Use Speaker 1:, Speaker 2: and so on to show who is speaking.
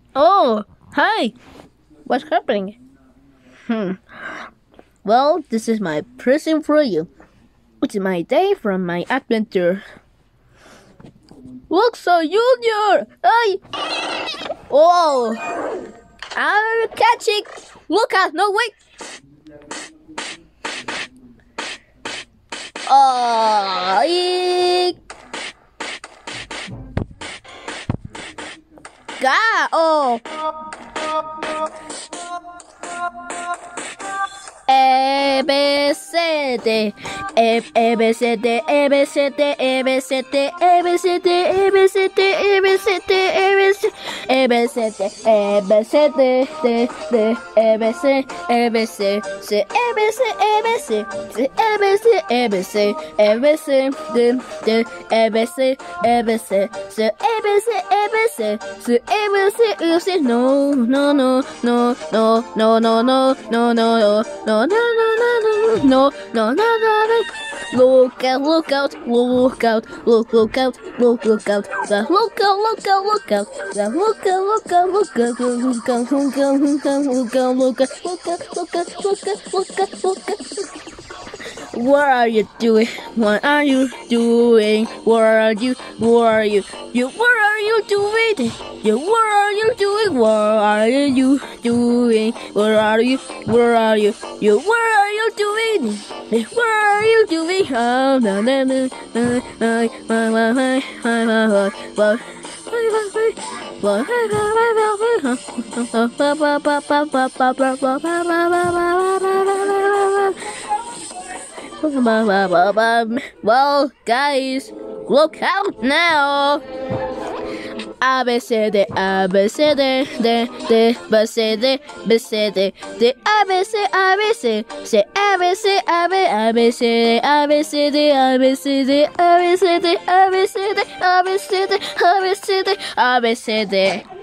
Speaker 1: Oh, hi. What's happening? Well, this is my present for you. It's my day from my adventure. Look, so Junior! Hey! Whoa! I'll catch it! Look out! No, wait! Oh, oh! A B C D A B C D A B C D A B C D A B C D A B C D A B C D A B C A B C D A B C D D D A B C A B C C A B C A B C C A B C A B C A B C D D A B C A B C C A B C A B C C A B C A C no no no no no no no no no no no no no, no, no. Look out, look out, look out, look out, look out, the look out, look out, look out, the look out, look out, look out, look out, look out, look out, look out, look out, look out, look out, look out, look out. What are you doing? What are you doing? What are you? What are you? What are you doing? What are you doing? What are you doing? What are you? What are you? What are you doing? What are you doing? Oh, no, no, no, well, guys, look out now! A B C D A B C D D D B C D B C D D A B C A B C C A B C A B A B C A B C D A B C D A B C D A B C D A B C D A B C D A B C D